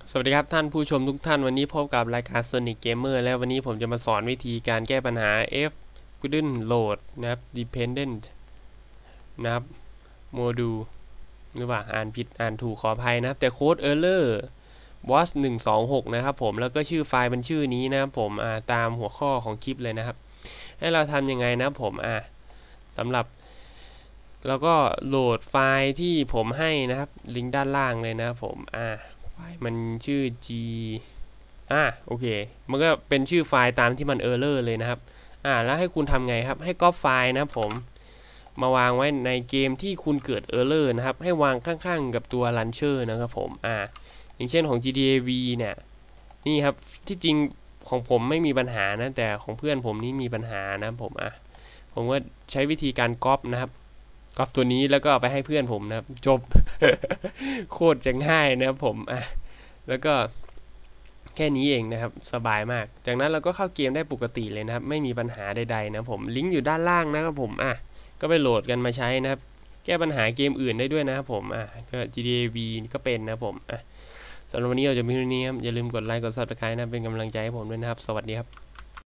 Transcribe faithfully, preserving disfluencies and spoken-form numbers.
สวัสดีครับท่านผู้ชมทุกท่านวันนี้พบกับรายการ Sonic Gamer และวันนี้ผมจะมาสอนวิธีการแก้ปัญหา F couldn't load นะครับ dependent นะครับ module หรือว่าอ่านผิดอ่านถูกขออภัยนะครับแต่โค้ด error was หนึ่งสองหกนะครับผมแล้วก็ชื่อไฟล์เป็นชื่อนี้นะครับผมอ่าตามหัวข้อของคลิปเลยนะครับให้เราทำยังไงนะผมอ่าสำหรับแล้วก็โหลดไฟล์ที่ผมให้นะครับลิงก์ด้านล่างเลยนะครับผมอ่าไฟล์มันชื่อ g อ่าโอเคมันก็เป็นชื่อไฟล์ตามที่มัน error เลยนะครับอ่าแล้วให้คุณทำไงครับให้ก๊อปไฟล์นะครับผมมาวางไว้ในเกมที่คุณเกิด error นะครับให้วางข้างๆกับตัว launcher นะครับผมอ่าอย่างเช่นของ จี ที เอ V เนี่ยนี่ครับที่จริงของผมไม่มีปัญหานะแต่ของเพื่อนผมนี่มีปัญหานะผมอ่ะผมก็ใช้วิธีการก๊อปนะครับก๊อปตัวนี้แล้วก็เอาไปให้เพื่อนผมนะครับจบ โคตรจะง่ายนะครับผมอ่ะแล้วก็แค่นี้เองนะครับสบายมากจากนั้นเราก็เข้าเกมได้ปกติเลยนะครับไม่มีปัญหาใดๆนะผมลิงก์อยู่ด้านล่างนะครับผมอ่ะก็ไปโหลดกันมาใช้นะครับแก้ปัญหาเกมอื่นได้ด้วยนะครับผมอ่ะก็ จี ที เอ V ก็เป็นนะผมอ่ะสำหรับวันนี้เราจะมีเท่านี้ครับอย่าลืมกดไลค์กด ซับสไครบ์ นะเป็นกำลังใจให้ผมด้วยนะครับสวัสดีครับ